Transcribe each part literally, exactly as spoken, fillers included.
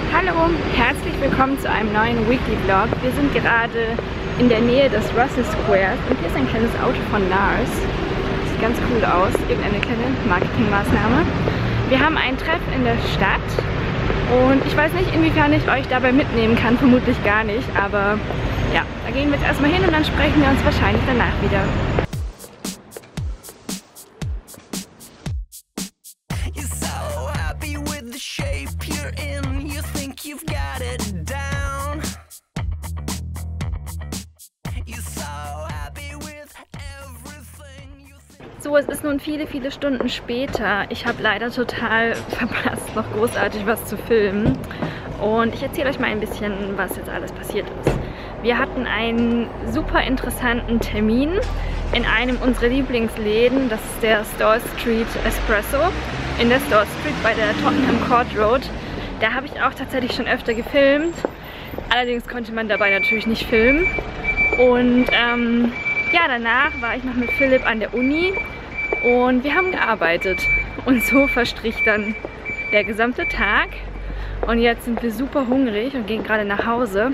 Hallo, herzlich willkommen zu einem neuen Weekly Vlog. Wir sind gerade in der Nähe des Russell Squares und hier ist ein kleines Auto von Lars. Sieht ganz cool aus, irgendeine kleine Marketingmaßnahme. Wir haben ein Treff in der Stadt und ich weiß nicht, inwiefern ich euch dabei mitnehmen kann, vermutlich gar nicht, aber ja, da gehen wir jetzt erstmal hin und dann sprechen wir uns wahrscheinlich danach wieder. So, es ist nun viele, viele Stunden später. Ich habe leider total verpasst, noch großartig was zu filmen. Und ich erzähle euch mal ein bisschen, was jetzt alles passiert ist. Wir hatten einen super interessanten Termin in einem unserer Lieblingsläden. Das ist der Store Street Espresso in der Store Street bei der Tottenham Court Road. Da habe ich auch tatsächlich schon öfter gefilmt. Allerdings konnte man dabei natürlich nicht filmen. Und ähm, ja, danach war ich noch mit Philipp an der Uni und wir haben gearbeitet. Und so verstrich dann der gesamte Tag. Und jetzt sind wir super hungrig und gehen gerade nach Hause.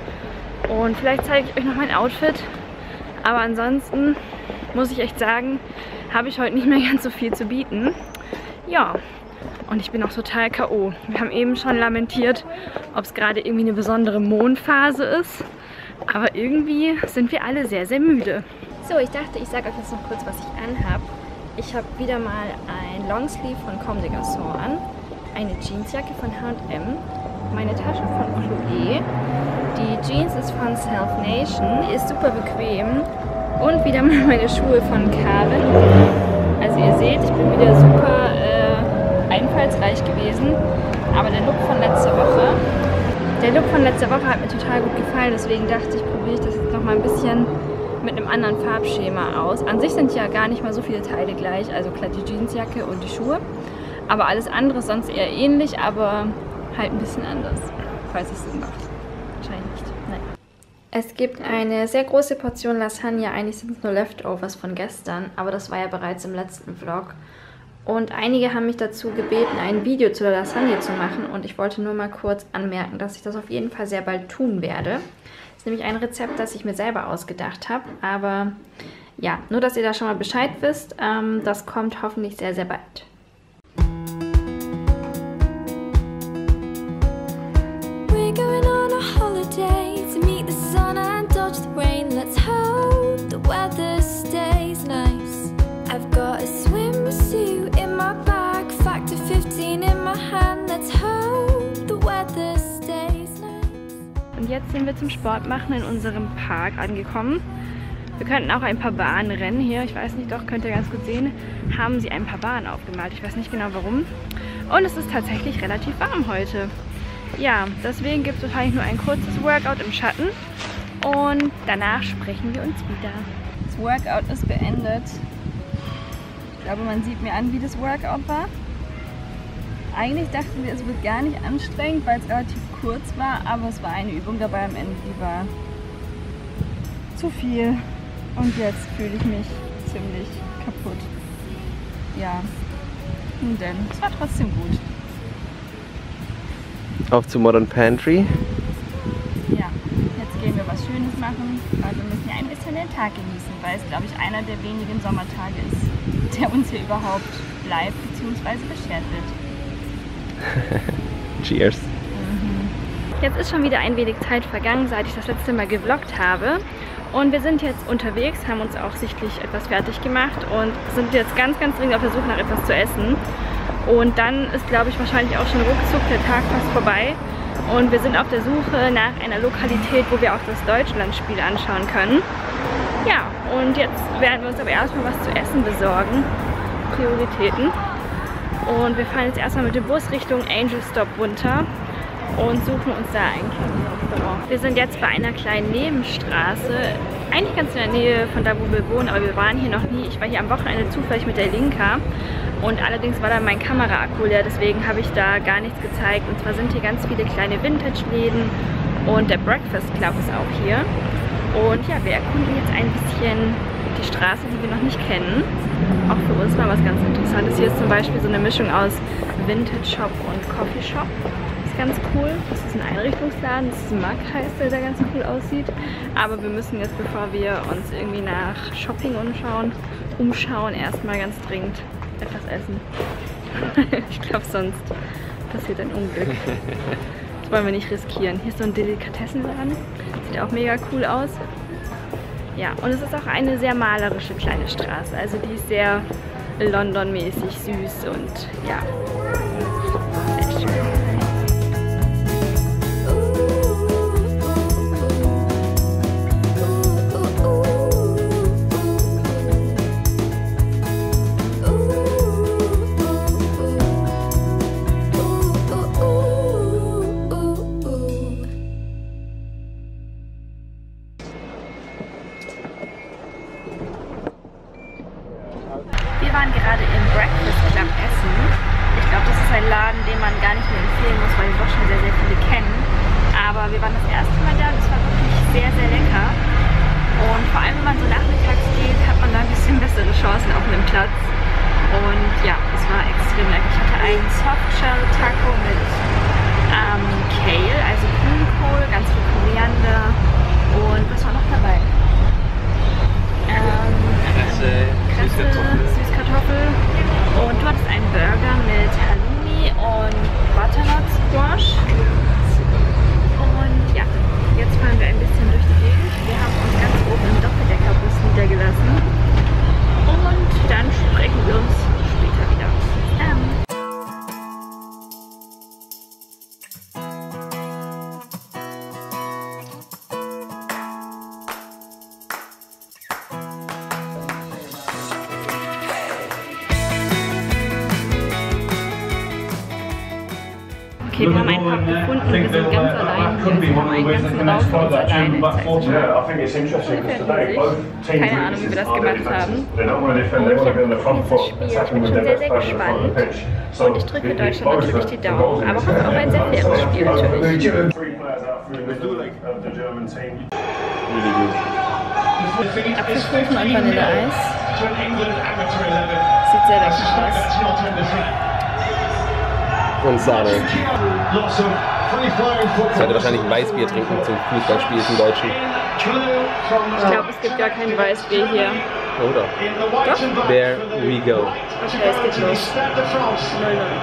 Und vielleicht zeige ich euch noch mein Outfit. Aber ansonsten muss ich echt sagen, habe ich heute nicht mehr ganz so viel zu bieten. Ja, und ich bin auch total K O Wir haben eben schon lamentiert, ob es gerade irgendwie eine besondere Mondphase ist. Aber irgendwie sind wir alle sehr, sehr müde. So, ich dachte, ich sage euch jetzt noch kurz, was ich anhabe. Ich habe wieder mal ein Longsleeve von Comme des Garçons an, eine Jeansjacke von H und M, meine Tasche von Chloé, die Jeans ist von Self Nation, die ist super bequem und wieder mal meine Schuhe von Karin. Also ihr seht, ich bin wieder super äh, einfallsreich gewesen, aber der Look von letzter Woche Der Look von letzter Woche hat mir total gut gefallen, deswegen dachte ich, probiere ich das jetzt noch mal ein bisschen mit einem anderen Farbschema aus. An sich sind ja gar nicht mal so viele Teile gleich, also klar die Jeansjacke und die Schuhe. Aber alles andere ist sonst eher ähnlich, aber halt ein bisschen anders, falls es Sinn macht. Wahrscheinlich nicht, nein. Es gibt eine sehr große Portion Lasagne, eigentlich sind es nur Leftovers von gestern, aber das war ja bereits im letzten Vlog. Und einige haben mich dazu gebeten, ein Video zu der Lasagne zu machen und ich wollte nur mal kurz anmerken, dass ich das auf jeden Fall sehr bald tun werde. Das ist nämlich ein Rezept, das ich mir selber ausgedacht habe, aber ja, nur dass ihr da schon mal Bescheid wisst, ähm, das kommt hoffentlich sehr, sehr bald. We're going on a holiday to meet the sun and dodge the rain. Let's hope the weather stays nice. I've got a swimsuit in my bag, factor fifteen in my hand. Let's hope the weather stays nice. Und jetzt sind wir zum Sport machen in unserem Park angekommen. Wir könnten auch ein paar Bahnen rennen hier. Ich weiß nicht, doch, könnt ihr ganz gut sehen, haben sie ein paar Bahnen aufgemalt. Ich weiß nicht genau warum. Und es ist tatsächlich relativ warm heute. Ja, deswegen gibt es wahrscheinlich nur ein kurzes Workout im Schatten. Und danach sprechen wir uns wieder. Das Workout ist beendet. Ich glaube, man sieht mir an, wie das Workout war. Eigentlich dachten wir, es wird gar nicht anstrengend, weil es relativ kurz war, aber es war eine Übung dabei am Ende, die war zu viel. Und jetzt fühle ich mich ziemlich kaputt. Ja, nun denn, es war trotzdem gut. Auf zu Modern Pantry. Ja, jetzt gehen wir was Schönes machen, weil wir müssen ja ein bisschen den Tag genießen, weil es, glaube ich, einer der wenigen Sommertage ist, der uns hier überhaupt bleibt bzw. beschert wird. Cheers! Mhm. Jetzt ist schon wieder ein wenig Zeit vergangen, seit ich das letzte Mal gevloggt habe. Und wir sind jetzt unterwegs, haben uns auch sichtlich etwas fertig gemacht und sind jetzt ganz, ganz dringend auf der Suche nach etwas zu essen. Und dann ist, glaube ich, wahrscheinlich auch schon ruckzuck der Tag fast vorbei. Und wir sind auf der Suche nach einer Lokalität, wo wir auch das Deutschlandspiel anschauen können. Ja, und jetzt werden wir uns aber erstmal was zu essen besorgen. Prioritäten. Und wir fahren jetzt erstmal mit dem Bus Richtung Angel Stop runter und suchen uns da ein kleines Restaurant. Wir sind jetzt bei einer kleinen Nebenstraße, eigentlich ganz in der Nähe von da, wo wir wohnen, aber wir waren hier noch nie. Ich war hier am Wochenende zufällig mit der Linka und allerdings war da mein Kameraakku leer, deswegen habe ich da gar nichts gezeigt. Und zwar sind hier ganz viele kleine Vintage-Läden und der Breakfast Club ist auch hier. Und ja, wir erkunden jetzt ein bisschen die Straße, die wir noch nicht kennen. Auch für uns mal was ganz Interessantes. Hier ist zum Beispiel so eine Mischung aus Vintage Shop und Coffee Shop. ist ganz cool. Das ist ein Einrichtungsladen. Das ist ein Mack, heißt der, der ganz cool aussieht. Aber wir müssen jetzt, bevor wir uns irgendwie nach Shopping umschauen, umschauen, erstmal ganz dringend etwas essen. Ich glaube, sonst passiert ein Unglück. Das wollen wir nicht riskieren. Hier ist so ein Delikatessenladen. Sieht auch mega cool aus. Ja, und es ist auch eine sehr malerische kleine Straße. Also die ist sehr London-mäßig süß und ja, sehr schön. Wir waren gerade im Breakfast Club essen. Ich glaube, das ist ein Laden, den man gar nicht mehr empfehlen muss, weil wir doch schon sehr, sehr viele kennen. Aber wir waren das erste Mal da und es war wirklich sehr, sehr lecker. Und vor allem, wenn man so nachmittags geht, hat man da ein bisschen bessere Chancen auf einem Platz. Und ja, es war extrem lecker. Ich hatte einen Softshell-Taco mit ähm, Kale, also Grünkohl, ganz viel Koriander. Und was war noch dabei? Ähm, Kresse, Süßkartoffel. Süßkartoffel. Und du hattest einen Burger mit Halloumi und Butternut Squash. Und ja, jetzt fahren wir ein bisschen durch die Gegend. Wir haben uns ganz oben im Doppeldeckerbus niedergelassen. Und dann sprechen wir uns später wieder. Ähm. Okay, wir haben einen Pub gefunden, wir sind ganz allein hier. Wir haben einen ganzen Raum für uns alleine. Keine Ahnung, wie wir das gemacht haben. Und ich habe dieses Spiel. Ich bin schon sehr, sehr gespannt. Und ich drücke Deutschland natürlich die Daumen. Aber hoffe auf ein sehr faires Spiel natürlich. Apfelkuchen und Vanilleeis. Sieht sehr lecker aus. Und Sahne. Ich sollte wahrscheinlich ein Weißbier trinken zum Fußballspiel im Deutschen. Ich glaube, es gibt gar kein Weißbier hier. Oder? Doch? There we go. Okay, es geht los. null null.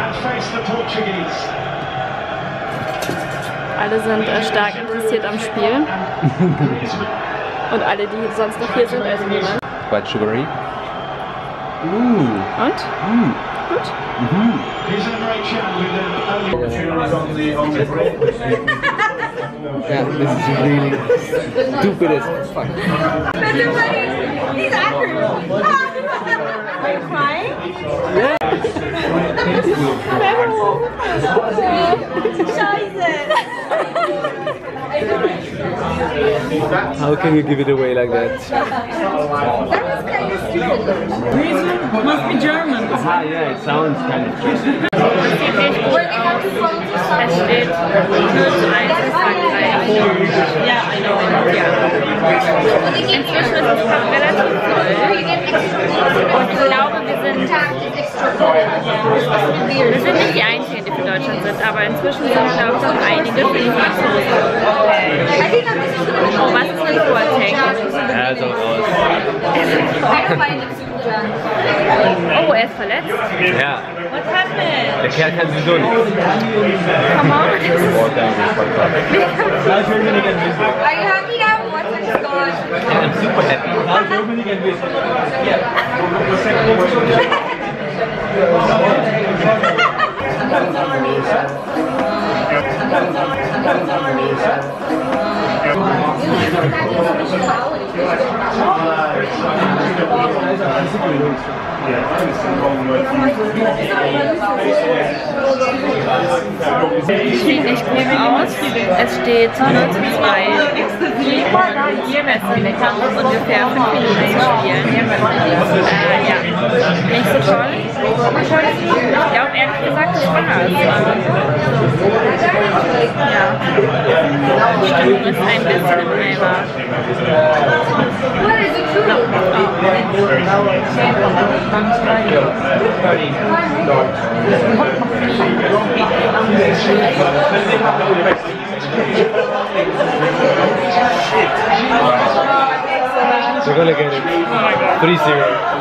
Alle sind äh, stark interessiert am Spiel. Und alle, die sonst noch hier sind, also niemand. Quite sugary. Uh. Und? Mm. Gut? Mhm. Yeah, this is really stupid as fuck. He's angry. Are you crying? Yeah. How can you give it away like that? Reason must be German. Ah, yeah, it sounds kind of German. Es steht null zu eins für Frankreich. Ja, inzwischen ist es fast relativ voll. Und ich glaube, wir sind, wir sind nicht die Einzigen, die für Deutschland sind, aber inzwischen sind, glaube ich, auch einige für die Franzosen. Oh, was ist mit Boateng? Ja, so raus. Oh, er ist verletzt? Ja. Was happened? Der Kerl kann sowieso nicht. Come on. Are you happy now? What's going on? Yeah, I'm super happy. Sieht nicht gut aus. Es steht null zu zwei. Es sind ungefähr fünf Minuten zu spielen. Äh, ja, nicht so toll. Ich glaube ehrlich gesagt, das war's. Ja, die Stimmung ist ein bisschen im Eimer. We're gonna get it. three zero.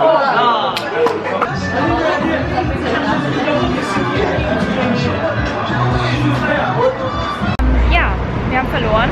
Ja, wir haben verloren.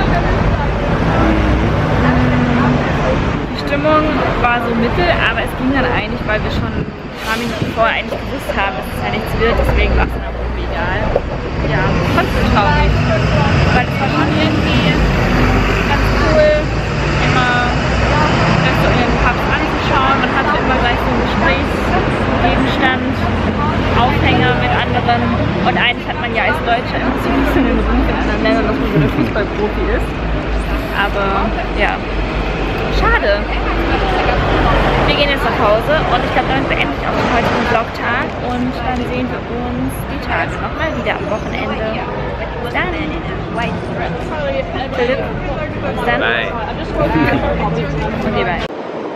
Die Stimmung war so mittel, aber es ging dann eigentlich, weil wir schon ein paar Minuten vorher eigentlich gewusst haben, dass es ja nichts wird, deswegen war es dann auch irgendwie egal. Ja, trotzdem traurig, weil es war schon irgendwie ganz cool, immer so in den Pubs anzuschauen. Man hatte immer gleich so einen Gesprächsgegenstand, Aufhänger mit anderen, und eigentlich hat man ja als Deutscher immer so ein bisschen den Ruf in anderen Ländern, dass man so ein Fußballprofi ist. Aber ja, schade. Wir gehen jetzt nach Hause und ich glaube, damit beende ich auch den heutigen Vlogtag und dann sehen wir uns die Tage nochmal wieder am Wochenende. Bis dann. Philipp, bis dann. Bye. Okay, bye.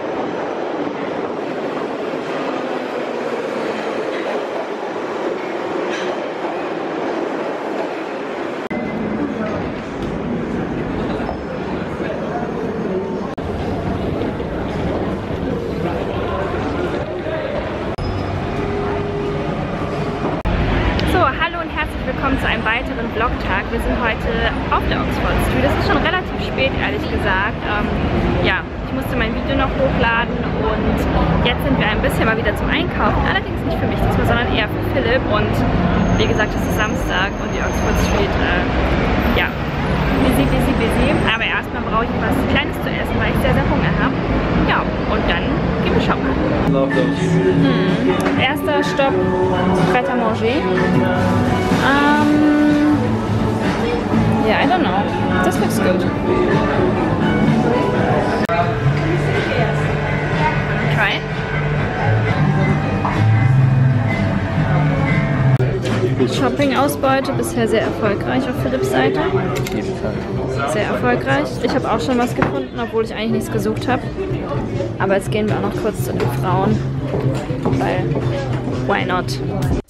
Willkommen zu einem weiteren Vlogtag. Wir sind heute auf der Oxford Street. Es ist schon relativ spät, ehrlich gesagt. Ähm, ja, ich musste mein Video noch hochladen und jetzt sind wir ein bisschen mal wieder zum Einkaufen. Allerdings nicht für mich diesmal, sondern eher für Philipp. Und wie gesagt, es ist Samstag und die Oxford Street, äh, ja, busy, busy, busy. Aber erstmal brauche ich was Kleines zu essen, weil ich sehr, sehr Hunger habe. Ja, und dann gehen wir shoppen. Hm. Erster Stopp, Pret à manger. Um, yeah, I don't know. This looks good. Try it. Shopping-Ausbeute bisher sehr erfolgreich auf Philipps Seite. Sehr erfolgreich. Ich habe auch schon was gefunden, obwohl ich eigentlich nichts gesucht habe. Aber jetzt gehen wir auch noch kurz zu den Frauen, weil why not?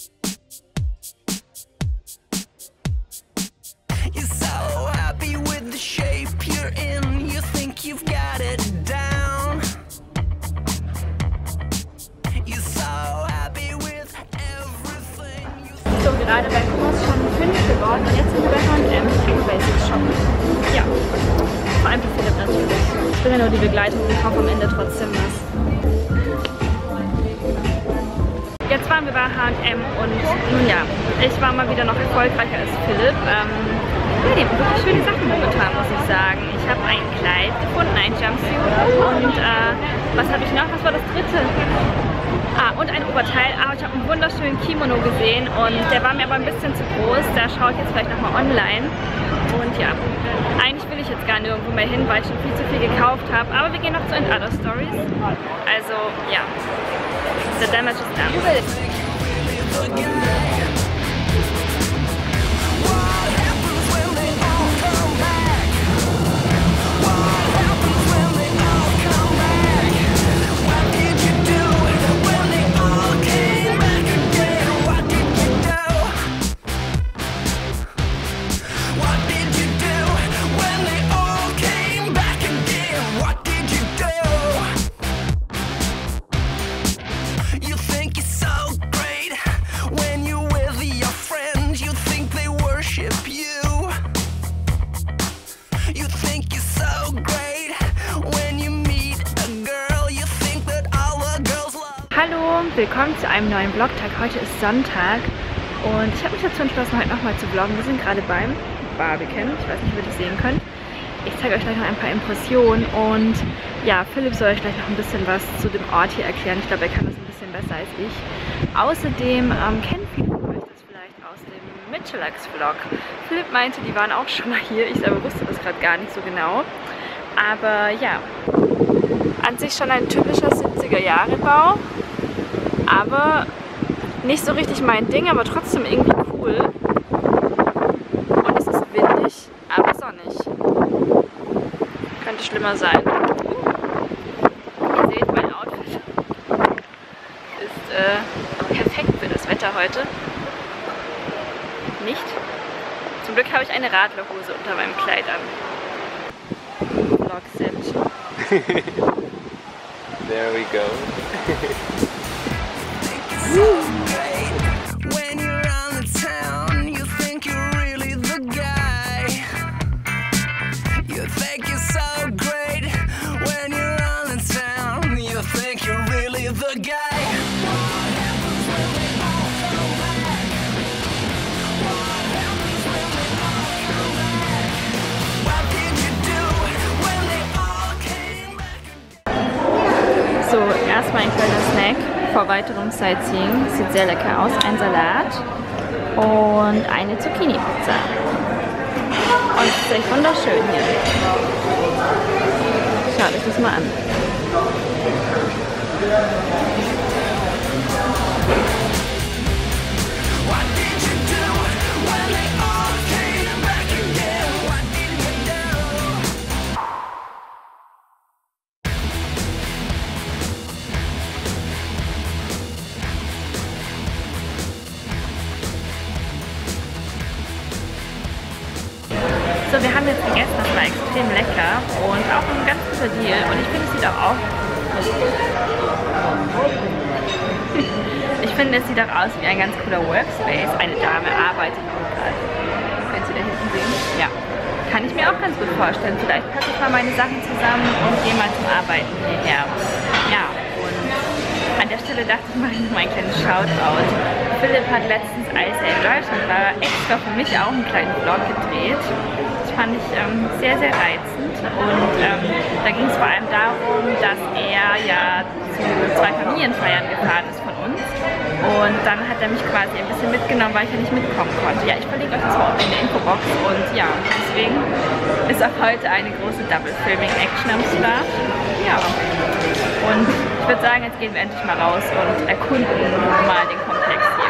So, gerade bei Kurs schon fünf geworden und jetzt sind wir bei H und M Basics shoppen. Ja, vor allem für Philipp natürlich. Ich bin ja nur die Begleitung und kaufe am Ende trotzdem was. Jetzt waren wir bei H und M und nun ja, ich war mal wieder noch erfolgreicher als Philipp. Ähm, ja, die haben wirklich schöne Sachen momentan, muss ich sagen. Ich habe ein Kleid gefunden, ein Jumpsuit und äh, was habe ich noch? Was war das dritte? Ah, und ein Oberteil. Ah, ich habe einen wunderschönen Kimono gesehen und der war mir aber ein bisschen zu groß. Da schaue ich jetzt vielleicht nochmal online. Und ja, eigentlich will ich jetzt gar nirgendwo mehr hin, weil ich schon viel zu viel gekauft habe. Aber wir gehen noch zu den Other Stories. Also, ja. The damage is done. Hallo, willkommen zu einem neuen Vlogtag. Heute ist Sonntag und ich habe mich dazu entschlossen, heute nochmal zu vloggen. Wir sind gerade beim Barbican. Ich weiß nicht, ob ihr das sehen könnt. Ich zeige euch gleich noch ein paar Impressionen und ja, Philipp soll euch gleich noch ein bisschen was zu dem Ort hier erklären. Ich glaube, er kann das ein bisschen besser als ich. Außerdem ähm, kennen viele von euch das vielleicht aus dem Mitchellax-Vlog. Philipp meinte, die waren auch schon mal hier. Ich selber wusste das gerade gar nicht so genau. Aber ja, an sich schon ein typischer siebziger Jahre Bau. Aber nicht so richtig mein Ding, aber trotzdem irgendwie cool. könnte schlimmer sein. Ihr seht, mein Outfit ist äh, perfekt für das Wetter heute. Nicht? Zum Glück habe ich eine Radlerhose unter meinem Kleid an. Vlogception. There we go. When you're on the town, you think you're really the guy. You think you're so great. When you're on the town, you think you're really the guy. So, erstmal ein kleiner Snack vor weiterem Sightseeing. Sieht sehr lecker aus. Ein Salat und eine Zucchini-Pizza. Und es ist echt wunderschön hier. Schaut euch das mal an. So, wir haben jetzt gegessen, das war extrem lecker und auch ein ganz guter Deal. Und ich finde, es sieht auch aus. Ich finde, es sieht auch aus wie ein ganz cooler Workspace. Eine Dame arbeitet auch gerade. Könnt ihr da hinten sehen? Ja. Kann ich mir auch ganz gut vorstellen. Vielleicht packe ich mal meine Sachen zusammen und gehe mal zum Arbeiten hierher. Ja, und an der Stelle dachte ich, mache ich noch mal einen kleinen Shoutout. Philipp hat letztens, als er in Deutschland war, extra für mich auch einen kleinen Vlog gedreht. Das fand ich ähm, sehr, sehr reizend. Und ähm, da ging es vor allem darum, dass er ja zu zwei Familienfeiern gefahren ist von uns. Und dann hat er mich quasi ein bisschen mitgenommen, weil ich ja nicht mitkommen konnte. Ja, ich verlinke euch das mal in der Infobox. Und ja, deswegen ist auch heute eine große Double-Filming-Action am Start. Ja, und ich würde sagen, jetzt gehen wir endlich mal raus und erkunden mal den Komplex hier.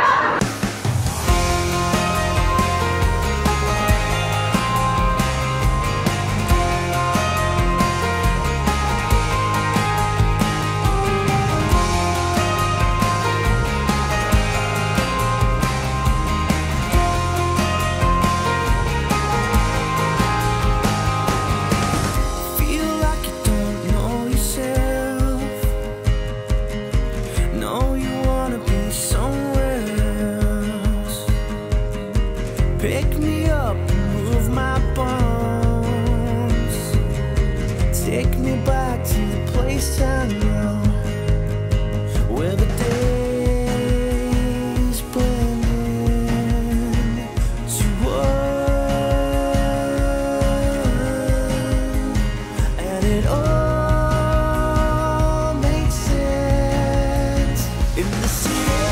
Pick me up and move my bones. Take me back to the place I know, where the days blend into one, and it all makes sense in the city.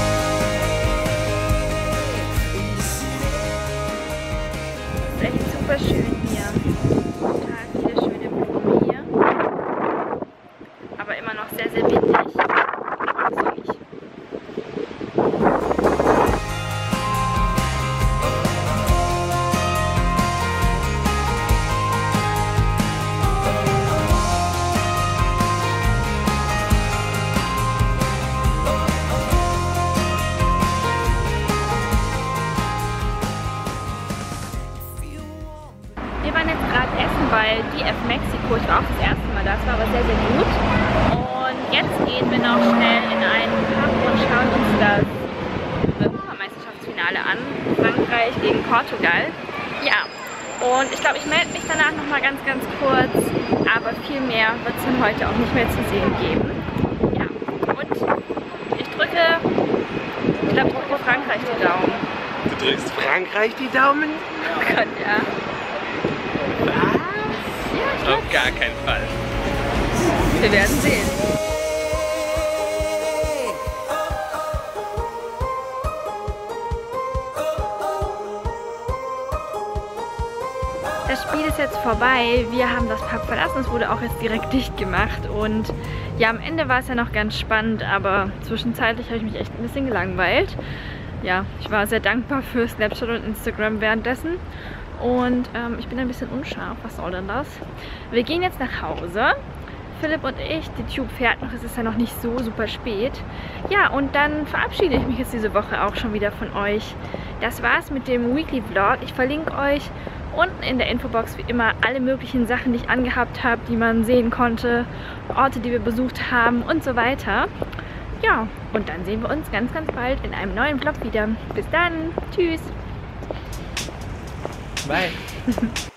Super schön hier. Total viele schöne Blumen hier. Aber immer noch sehr, sehr windig. Sonnig. Wir waren jetzt gerade essen bei D F Mexiko. Ich war auch das erste Mal da, das war aber sehr, sehr gut. Und jetzt gehen wir noch schnell in einen Pub und schauen uns das Europameisterschaftsfinale an. Frankreich gegen Portugal. Ja, und ich glaube, ich melde mich danach nochmal ganz, ganz kurz. Aber viel mehr wird es dann heute auch nicht mehr zu sehen geben. Ja, und ich drücke, ich glaube, ich drücke Frankreich die Daumen. Du drückst Frankreich die Daumen? Oh Gott, ja. Was? Ja, ich Auf gar keinen Fall. Wir werden sehen. Das Spiel ist jetzt vorbei. Wir haben das Pub verlassen. Es wurde auch jetzt direkt dicht gemacht. Und ja, am Ende war es ja noch ganz spannend, aber zwischenzeitlich habe ich mich echt ein bisschen gelangweilt. Ja, ich war sehr dankbar für Snapchat und Instagram währenddessen. Und ähm, ich bin ein bisschen unscharf. Was soll denn das? Wir gehen jetzt nach Hause. Philipp und ich, die Tube fährt noch, es ist ja noch nicht so super spät. Ja, und dann verabschiede ich mich jetzt diese Woche auch schon wieder von euch. Das war's mit dem Weekly Vlog. Ich verlinke euch unten in der Infobox wie immer alle möglichen Sachen, die ich angehabt habe, die man sehen konnte, Orte, die wir besucht haben und so weiter. Ja, und dann sehen wir uns ganz, ganz bald in einem neuen Vlog wieder. Bis dann. Tschüss. Bye.